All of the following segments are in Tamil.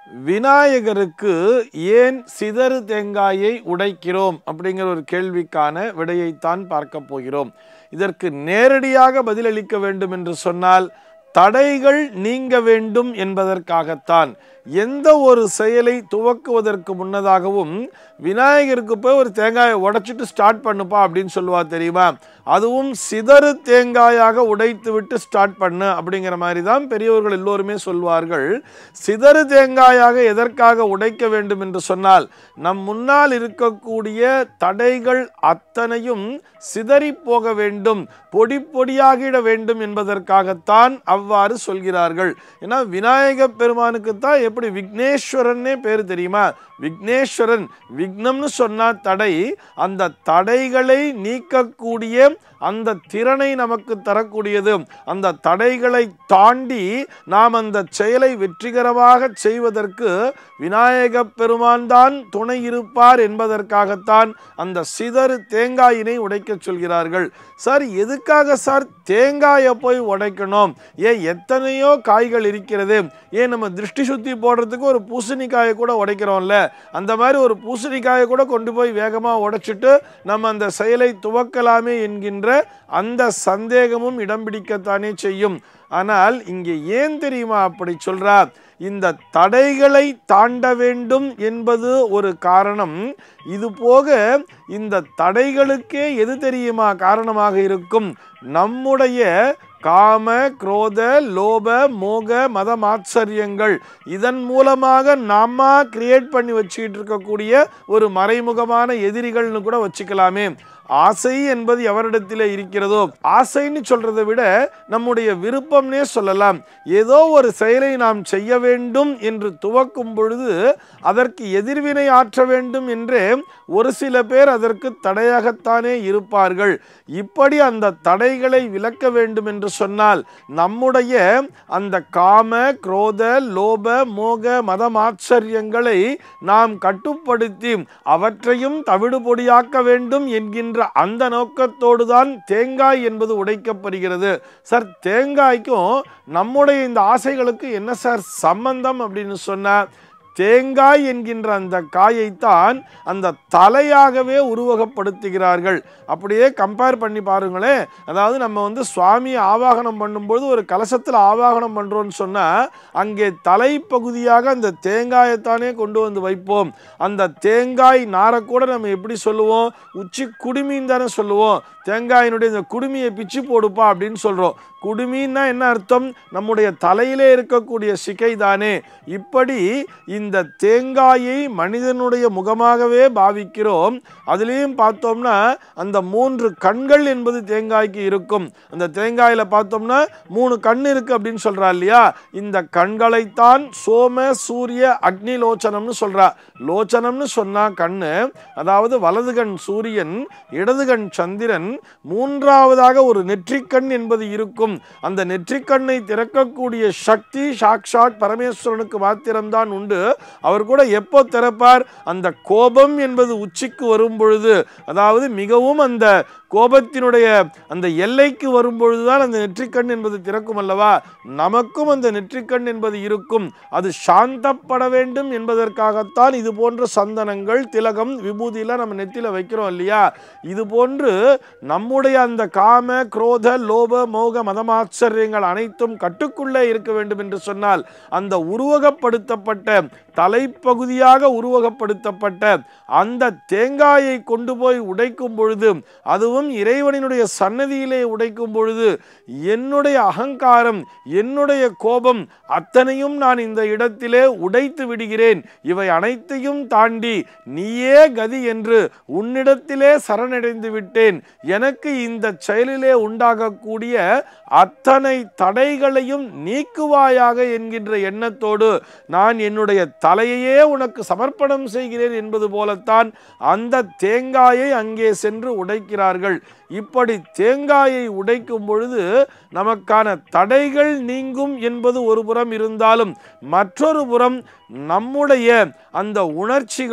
விநாயகருக்கு ஏன் சிதறு தேங்காயை உடைக்கிறோம் அப்படிங்கிற ஒரு கேள்விக்கான விடையைத்தான் பார்க்க போகிறோம். இதற்கு நேரடியாக பதிலளிக்க வேண்டும் என்று சொன்னால் தடைகள் நீங்க வேண்டும் என்பதற்காகத்தான். எந்த ஒரு செயலை துவக்குவதற்கு முன்னதாகவும் விநாயகருக்கு போய் ஒரு தேங்காயை உடைச்சிட்டு ஸ்டார்ட் பண்ணுப்பா அப்படின்னு சொல்லுவா தெரியுமா? அதுவும் சிதறு தேங்காயாக உடைத்து விட்டு ஸ்டார்ட் பண்ணு அப்படிங்கிற மாதிரி தான் பெரியவர்கள் எல்லோருமே சொல்வார்கள். சிதறு தேங்காயாக எதற்காக உடைக்க வேண்டும் என்று சொன்னால் நம் முன்னால் இருக்கக்கூடிய தடைகள் அத்தனையும் சிதறி போக வேண்டும், பொடி பொடியாகிட வேண்டும் என்பதற்காகத்தான் அவ்வாறு சொல்கிறார்கள். ஏன்னா விநாயக பெருமானுக்கு தான் எப்படி விக்னேஸ்வரன்னே பேர் தெரியுமா? விக்னேஸ்வரன், விக்னம்னு சொன்னா தடை, அந்த தடைகளை நீக்கக்கூடிய அந்த திறனை நமக்கு தரக்கூடியது. அந்த தடைகளை தாண்டி நாம் அந்த செயலை வெற்றிகரமாக செய்வதற்கு விநாயக பெருமான் தான் துணை இருப்பார் என்பதற்காகத்தான் அந்த சிதறு தேங்காயினை உடைக்க சொல்கிறார்கள். சார் எதுக்காக சார் தேங்காயை போய் உடைக்கணும்? ஏன் எத்தனையோ காய்கள் இருக்கிறது, ஏன் நம்ம திருஷ்டி சுத்தி போடுறதுக்கு ஒரு பூசணிக்காயை கூட உடைக்கிறோம்ல, அந்த மாதிரி ஒரு பூசணிக்காயை கூட கொண்டு போய் வேகமாக உடைச்சிட்டு நம்ம அந்த செயலை துவக்கலாமே என்கின்ற அந்த சந்தேகமும் இடம் பிடிக்கத்தானே செய்யும். ஆனால் இங்கே ஏன் தெரியுமா அப்படி சொல்றார்? இந்த தடைகளை தாண்ட வேண்டும் என்பது ஒரு காரணம். இது போக இந்த தடைகளுக்கே எது தெரியுமா காரணமாக இருக்கும்? நம்முடைய காம, குரோத, லோப, மோக, மதம், ஆச்சரியங்கள். இதன் மூலமாக நாம கிரியேட் பண்ணி வச்சுக்கிட்டு இருக்கக்கூடிய ஒரு மறைமுகமான எதிரிகள்னு கூட வச்சுக்கலாமே. ஆசை என்பது எவரிடத்திலே இருக்கிறதோ, ஆசைன்னு சொல்றதை விட நம்முடைய விருப்பம்னே சொல்லலாம். ஏதோ ஒரு செயலை நாம் செய்ய வேண்டும் என்று துவக்கும் பொழுது அதற்கு எதிர்வினை ஆற்ற வேண்டும் என்றே ஒரு சில பேர் அதற்கு தடையாகத்தானே இருப்பார்கள். இப்படி அந்த தடைகளை விலக்க வேண்டும் என்று சொன்னால் நம்முடைய அந்த காம, குரோத, லோப, மோக, மதம், ஆச்சரியங்களை நாம் கட்டுப்படுத்தி அவற்றையும் தவிடு பொடியாக்க வேண்டும் என்கின்ற அந்த நோக்கத்தோடு தான் தேங்காய் என்பது உடைக்கப்படுகிறது. சார் தேங்காய்க்கும் நம்முடைய இந்த ஆசைகளுக்கு என்ன சார் சம்பந்தம் அப்படின்னு சொன்னா, தேங்காய் என்கின்ற அந்த காயைத்தான் அந்த தலையாகவே உருவகப்படுத்துகிறார்கள். அப்படியே கம்பேர் பண்ணி பாருங்களேன். அதாவது நம்ம சுவாமியை ஆவாகனம் பண்ணும்போது ஒரு கலசத்தில் ஆவாகனம் பண்ணுறோன்னு சொன்னால் அங்கே தலைப்பகுதியாக அந்த தேங்காயத்தானே கொண்டு வந்து வைப்போம். அந்த தேங்காய் நாரக்கூட நம்ம எப்படி சொல்லுவோம்? உச்சி குடுமின்னு தானே சொல்லுவோம். தேங்காயினுடைய இந்த குடுமியை பிச்சு போடுப்பா அப்படின்னு சொல்கிறோம். குடுமின்னா என்ன அர்த்தம்? நம்முடைய தலையிலே இருக்கக்கூடிய சிகை தானே. இப்படி இந்த தேங்காயை மனிதனுடைய முகமாகவே பாவிக்கிறோம். அதுலேயும் பார்த்தோம்னா அந்த 3 கண்கள் என்பது தேங்காய்க்கு இருக்கும். அந்த தேங்காயில் பார்த்தோம்னா 3 கண் இருக்கு அப்படின்னு சொல்றா இல்லையா? இந்த கண்களைத்தான் சோம, சூரிய, அக்னி லோச்சனம்னு சொல்றா. லோச்சனம்னு சொன்னா கண்ணு, அதாவது வலது கண் சூரியன், இடது கண் சந்திரன், மூன்றாவதாக ஒரு நெற்றிக்கண் என்பது இருக்கும். அந்த நெற்றிக்கண்ணை திறக்கக்கூடிய சக்தி சாக்ஷாத் பரமேஸ்வரனுக்கு மாத்திரம்தான் உண்டு. அவர் கூட எப்போ திறப்பார்? அந்த கோபம் என்பது உச்சிக்கு வரும் பொழுது, அதாவது மிகவும் அந்த கோபத்தினுடைய அந்த எல்லைக்கு வரும்பொழுதுதான் அந்த நெற்றிக்கண் என்பது திறக்கும் அல்லவா? நமக்கும் அந்த நெற்றிக்கண் என்பது இருக்கும். அது சாந்தப்பட வேண்டும் என்பதற்காகத்தான் இது போன்ற சந்தனங்கள், திலகம், விபூதியெல்லாம் நம்ம நெத்தியில வைக்கிறோம் இல்லையா? இது போன்று நம்முடைய அந்த காம, குரோத, லோப, மோக, மதமாச்சரியங்கள் அனைத்தும் கட்டுக்குள்ளே இருக்க வேண்டும் என்று சொன்னால் அந்த உருவகப்படுத்தப்பட்ட தலைப்பகுதியாக உருவகப்படுத்தப்பட்ட அந்த தேங்காயை கொண்டு போய் உடைக்கும் பொழுது, அதுவும் இறைவனினுடைய சன்னதியிலே உடைக்கும் பொழுது என்னுடைய அகங்காரம், என்னுடைய கோபம் அத்தனையும் நான் இந்த இடத்திலே உடைத்து விடுகிறேன். இவை அனைத்தையும் தாண்டி நீயே கதி என்று உன்னிடத்திலே சரணடைந்து விட்டேன். எனக்கு இந்த செயலிலே உண்டாகக்கூடிய அத்தனை தடைகளையும் நீக்குவாயாக என்கின்ற எண்ணத்தோடு நான் என்னுடைய தலையையே உனக்கு சமர்ப்பணம் செய்கிறேன் என்பது போலத்தான் அந்த தேங்காயை அங்கே சென்று உடைக்கிறார்கள். இப்படி தேங்காயை உடைக்கும் பொழுது நமக்கான தடைகள் நீங்கும் என்பது ஒரு புறம் இருந்தாலும் மற்றொரு புறம் நம்முடைய அந்த உணர்ச்சிகள்,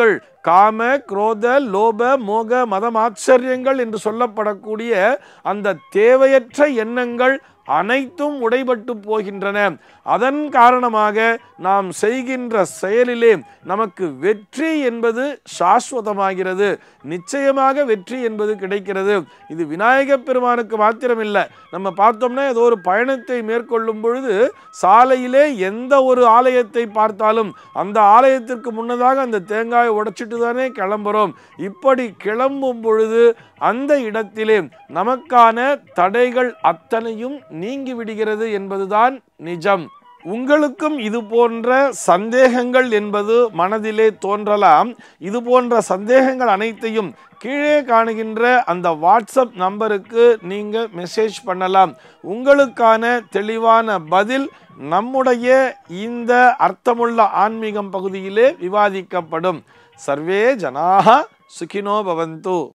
காம, குரோத, லோப, மோக, மதமாச்சரியங்கள் என்று சொல்லப்படக்கூடிய அந்த தேவையற்ற எண்ணங்கள் அனைத்தும் உடைபட்டு போகின்றன. அதன் காரணமாக நாம் செய்கின்ற செயலிலே நமக்கு வெற்றி என்பது சாஸ்வதமாகிறது. நிச்சயமாக வெற்றி என்பது கிடைக்கிறது. இது விநாயகப் பெருமானுக்கு மாத்திரமில்லை. நம்ம பார்த்தோம்னா ஏதோ ஒரு பயணத்தை மேற்கொள்ளும் பொழுது சாலையிலே எந்த ஒரு ஆலயத்தை பார்த்தாலும் அந்த ஆலயத்திற்கு முன்னதாக அந்த தேங்காயை உடைச்சிட்டு தானே கிளம்புறோம். இப்படி கிளம்பும் பொழுது அந்த இடத்திலே நமக்கான தடைகள் அத்தனையும் நீங்கி விடுகிறது என்பதுதான் நிஜம். உங்களுக்கும் இது போன்ற சந்தேகங்கள் என்பது மனதிலே தோன்றலாம். இது போன்ற சந்தேகங்கள் அனைத்தையும் கீழே காணுகின்ற அந்த வாட்ஸ்அப் நம்பருக்கு நீங்க மெசேஜ் பண்ணலாம். உங்களுக்கான தெளிவான பதில் நம்முடைய இந்த அர்த்தமுள்ள ஆன்மீகம் பகுதியிலே விவாதிக்கப்படும். சர்வே ஜனாஹ சுகினோ பவந்து.